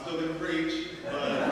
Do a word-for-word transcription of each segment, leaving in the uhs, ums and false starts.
still going to preach, but,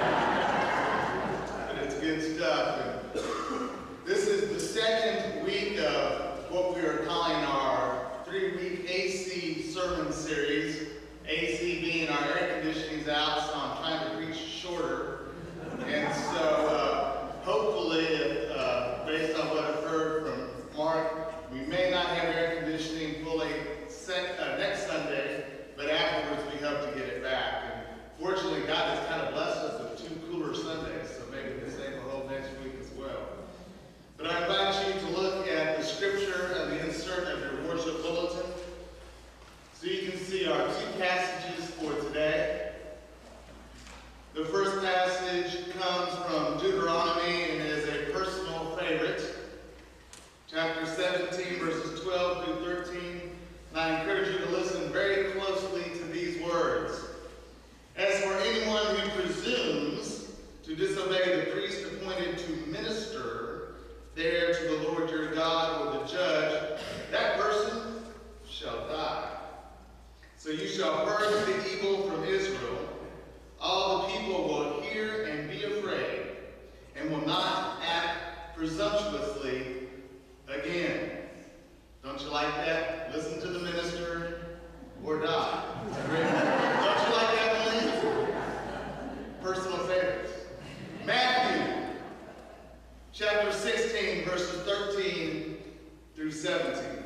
but it's good stuff. And this is the second week of what we are calling our three-week A C sermon series. A C being our air conditioning's out, so I'm trying to preach shorter. And so uh, hopefully, if, uh, based on what I've heard from Mark, we may not have air conditioning fully set, uh, next Sunday, but afterwards we hope to get it back. And fortunately, God has kind of blessed us with two cooler Sundays, so maybe the same will hold next week as well. But I invite you to look at the scripture of the insert of your worship bulletin, so you can see our two passages for today. The first passage comes from Deuteronomy and is a personal favorite. Chapter seventeen, verses twelve through thirteen. And I encourage you to listen very closely to these words. As for anyone who presumes to disobey the priest appointed to minister there to the Lord your God or the judge, that person shall die. So you shall purge the evil from Israel. All the people will hear and be afraid, and will not act presumptuously again. Don't you like that? Listen to the minister or die. Don't you like that, Melissa? Personal favorites. Matthew chapter sixteen, verses thirteen through seventeen.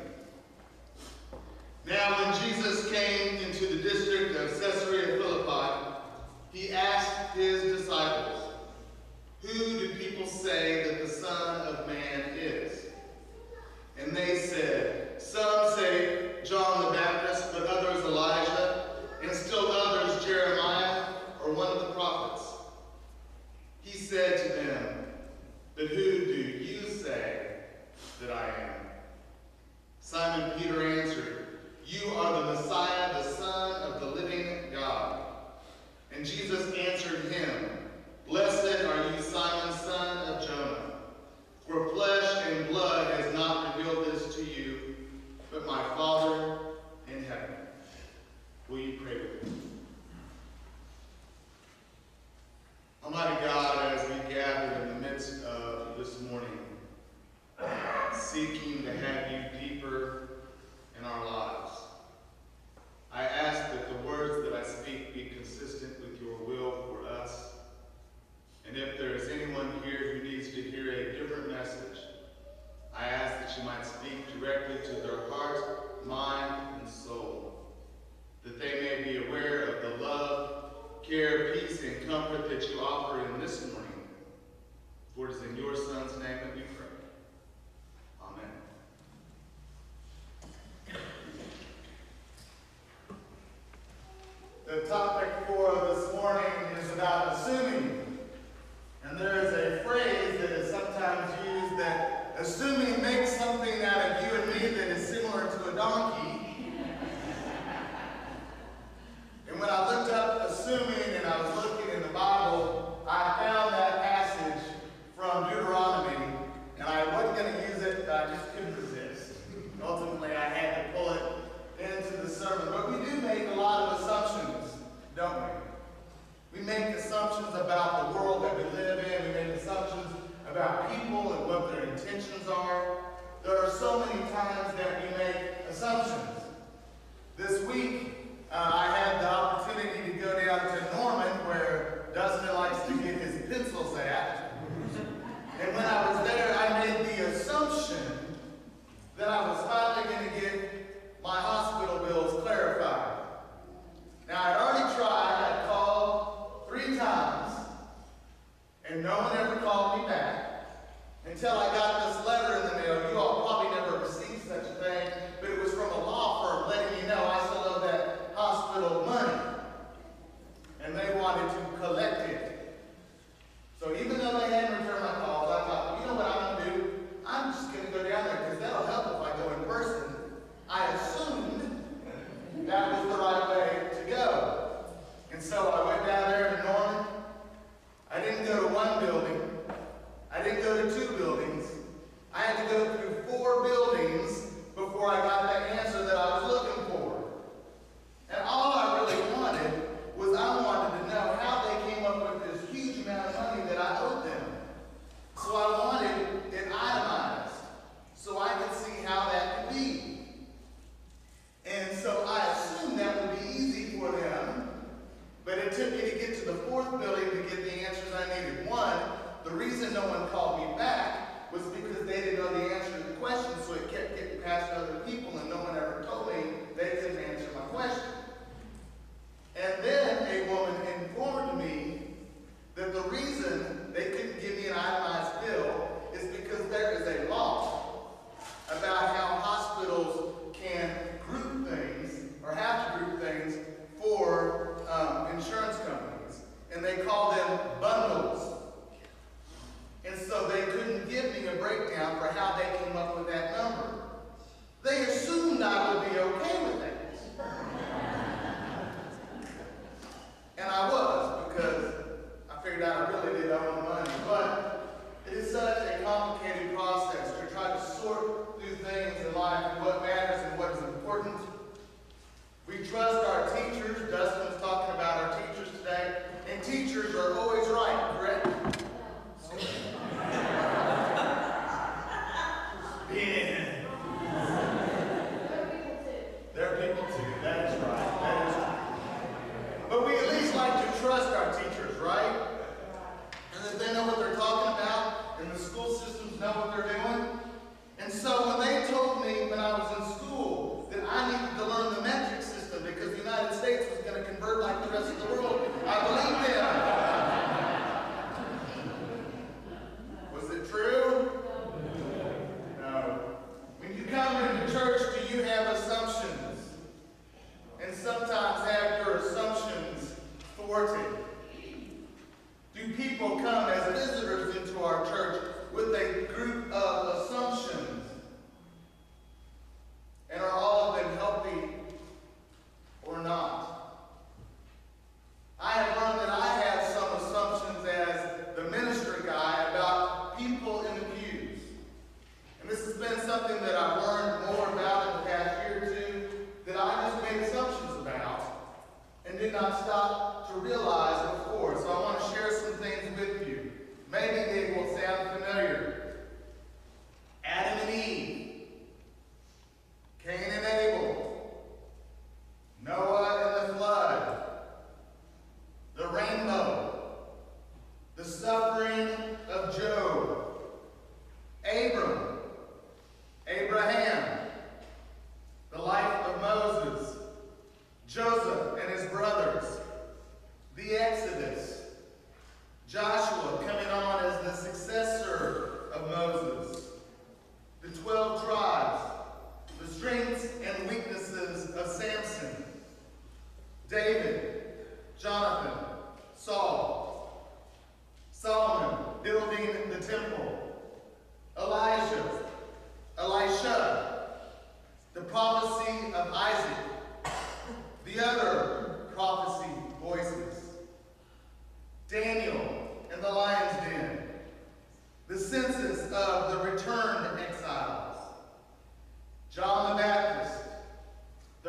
Now when Jesus came into the district of Caesarea Philippi, he asked his disciples, "Who do people say that the Son of Man is?" And they said, "Some say John the Baptist, but others Elijah, and still others Jeremiah, or one of the prophets." He said to them, "But who do you say that I am?" Simon Peter answered, "You are the Messiah, the Son of the living God." And Jesus answered him, "Blessed are you, Simon, son of Jonah. For flesh and blood has not revealed this to you, but my Father in heaven." Will you pray with me? Almighty God, as we gather in the midst of this morning, seeking to have you deeper in our lives, I ask that the words that I speak be consistent with your will for us. And if there is anyone here who needs to hear a different message, I ask that you might speak directly to their heart, mind, and soul, that they may be aware of the love, care, peace, and comfort that you offer in this morning. For it is in your Son's name that we pray. Amen. The topic for this morning is about assuming. And there is a phrase that is sometimes used that assuming makes something out of you and me that is similar to a donkey. And when I looked up assuming and I was looking in the Bible, I found that passage from Deuteronomy, and I wasn't going to use it, but I just couldn't resist. Ultimately, I had to pull it into the sermon. But we do make a lot of assumptions, don't we? We make assumptions about the world that we live in. We make assumptions about people and what their intentions are. There are so many times that we make assumptions.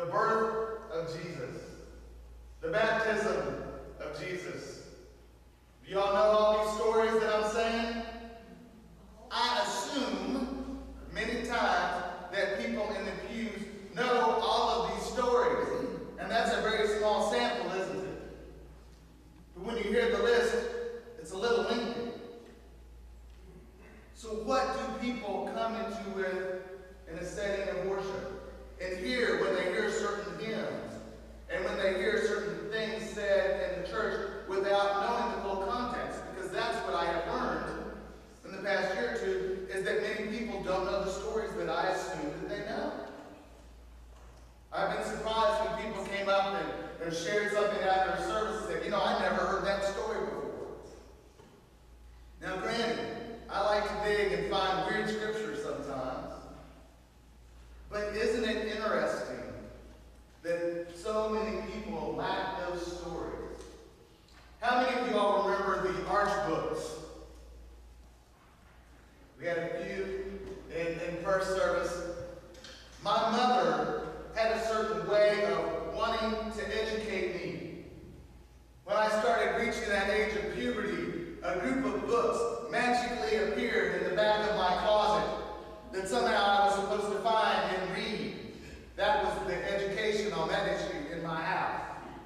birth of Jesus, the baptism of Jesus. Do y'all know all these stories that I'm saying? I assume many times that people in the pews know all of these stories. And that's a very small sample, isn't it? But when you hear the list, it's a little lengthy. So what do people come into with in a setting of worship? And hear when they hear certain hymns, and when they hear certain things said in the church without knowing the full context? Because that's what I have learned in the past year or two, is that many people don't know the stories that I assume that they know. I've been surprised when people came up and, and shared something after a service and said, you know, I never heard that story before. Now, granted, I like to dig and find weird scriptures sometimes. But isn't it interesting that so many people lack those stories? How many of you all remember the Arch books? We had a few in, in first service. My mother had a certain way of wanting to educate me. When I started reaching that age of puberty, a group of books magically appeared in the back of my closet that somehow I was supposed to find and read. That was the education on that issue in my house.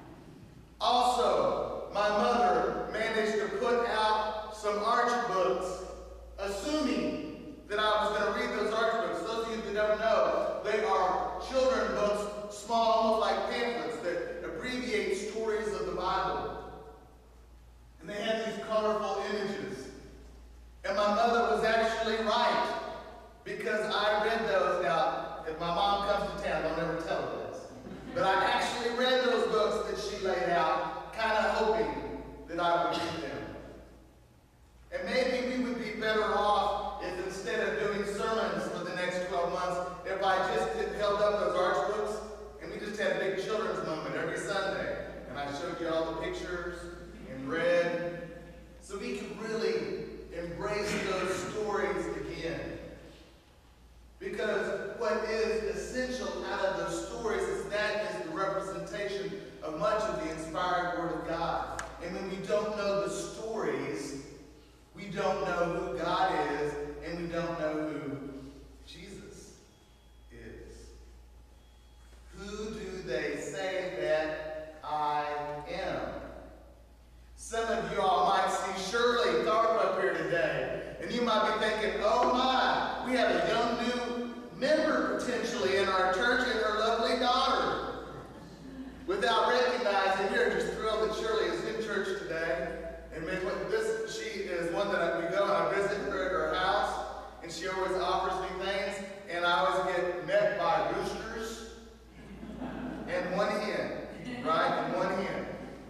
Also, my mother managed to put out some Arch books, assuming that I was going to read those Arch books. Those of you that don't know, they are children's books, small, almost like pamphlets, that abbreviate stories of the Bible. And they had these colorful images. And my mother was actually right, because I read those. Now, if my mom comes to town, don't ever tell her this. But I actually read those books that she laid out, kind of hoping that I would read them. And maybe we would be better off if instead of doing sermons for the next twelve months, if I just had held up those Arch books and we just had a big children's moment every Sunday. And I showed you all the pictures and read, so we could really embrace those stories again. Because what is essential out of those stories is that is the representation of much of the inspired Word of God. And when we don't know the stories, we don't know who God is, and we don't know who Jesus is. Who do they say that I am? Some of you all might see Shirley Tharp up here today, and you might be thinking, oh my, we have a young new member potentially in our church and her lovely daughter. Without recognizing, you're just thrilled that Shirley is in church today. And this, she is one that we go and I visit her at her house, and she always offers me things, and I always get met by roosters and one hen, right? And one hen.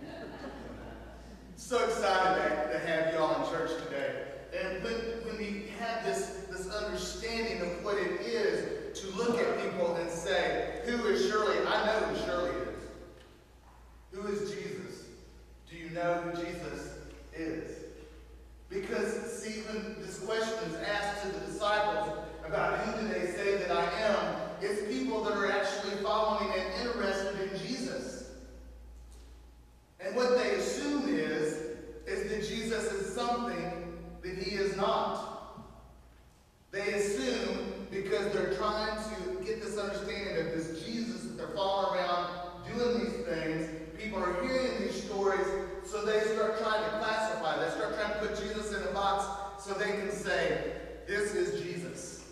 So excited to, to have you all in church today. And when, when we have this, this understanding of what it is to look at people and say, who is Shirley? I know who Shirley is. Who is Jesus? Do you know who Jesus is? Because, see, when this question is asked to the disciples about who do they say that I am, it's people that are actually following and interested in Jesus. And what they assume is, is that Jesus is something that he is not. They assume, because they're trying to get this understanding of this Jesus that they're following around doing these things, people are hearing these stories, so they start trying to classify. They start trying to put Jesus in a box so they can say, this is Jesus.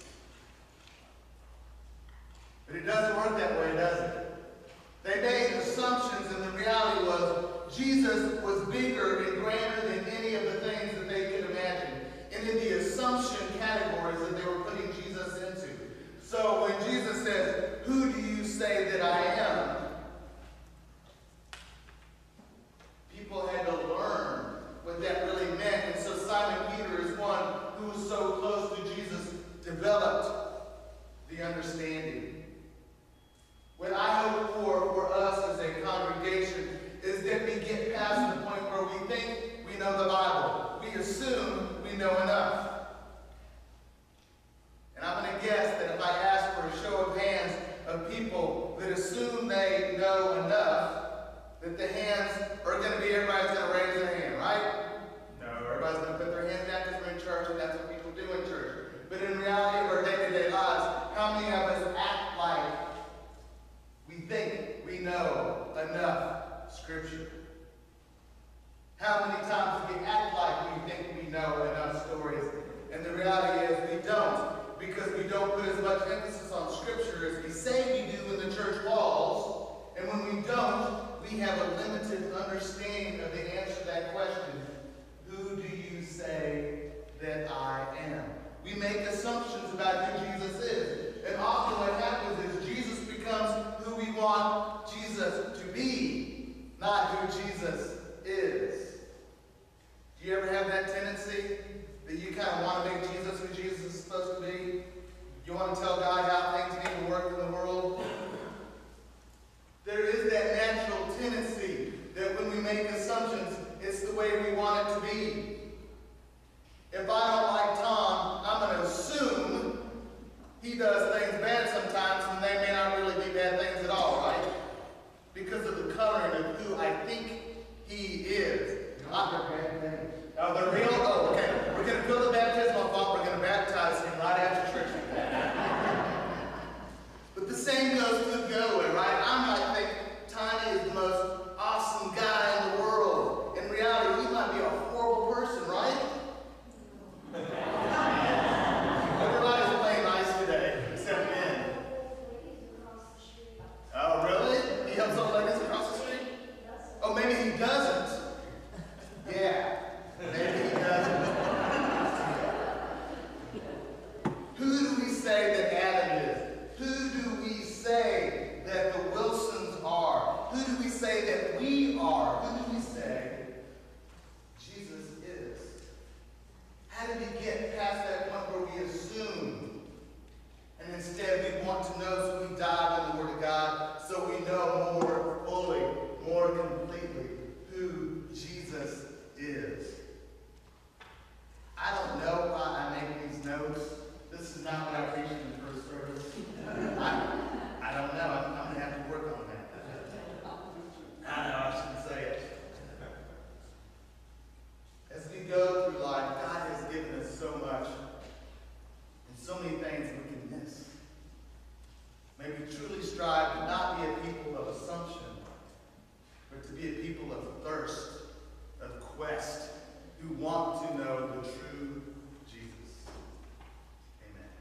But it doesn't work that way, does it? They made assumptions, and the reality was Jesus was bigger and grander than any of the things that they could imagine. And in the assumption categories that they were putting Jesus into. So when Jesus says, who do you say that I am? People had to learn what that really meant. And so Simon Peter is one who was so close to Jesus, developed the understanding. What I hope for for us as a congregation is that we get past the point where we think we know the Bible. We assume we know enough. And I'm going to guess that if I ask for a show of hands of people that assume that that the hands are going to be, everybody's going to raise their hand, right? No, everybody's going to put their hand down because we're in church and that's what people do in church. But in reality of our day-to-day lives, how many of us act like we think we know enough Scripture? How many times do we act like we think we know enough stories? And the reality is we don't, because we don't put as much emphasis on Scripture as we say we do in the church walls. And when we don't, we have a limited understanding of the answer to that question. Who do you say that I am? We make assumptions about who Jesus is. And often what happens is Jesus becomes who we want Jesus to be, not who Jesus is. Do you ever have that tendency that you kind of want to make Jesus who Jesus is supposed to be? You want to tell God how things need to work in the world? There is that natural tendency that when we make assumptions, it's the way we want it to be. If I don't like Tom, I'm going to assume he does things bad sometimes, and they may not really be bad things at all, right? Because of the coloring of who I think he is. Oh, the real? Oh, okay. We're going to fill the baptismal font. We're going to baptize him right after church. But the same goes to the other way, right? I might think Tiny is the most awesome guy in the world. In reality, he might be a horrible person, right? Everybody's playing nice today, except Ben. Oh, really? He helps old ladies across the street? Oh, maybe he doesn't. Yeah, maybe he doesn't. Who do we say that Adam is? Who do we say that the Wilsons are? Who do we say that we are? Who do we say Jesus is? How did we get past that point where we assume? And instead we want to know, so we dive in the Word of God, so we know more fully, more completely who Jesus is. I don't know why I make these notes. This is not what I preached in the first service. I, I don't know. I'm, I'm going to have to work on that. I know, I shouldn't say it. As we go through life, God has given us so much and so many things we can miss. May we truly strive to not be a people of assumption, but to be a people of thirst, of quest, who want to know the true Jesus. Amen.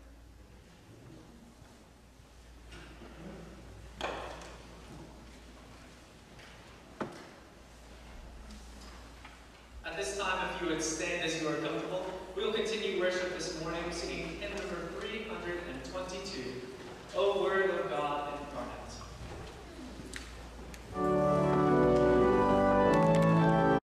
At this time, if you would stand as you are comfortable, we will continue worship this morning singing hymn number three hundred twenty-two, O Word of God Incarnate.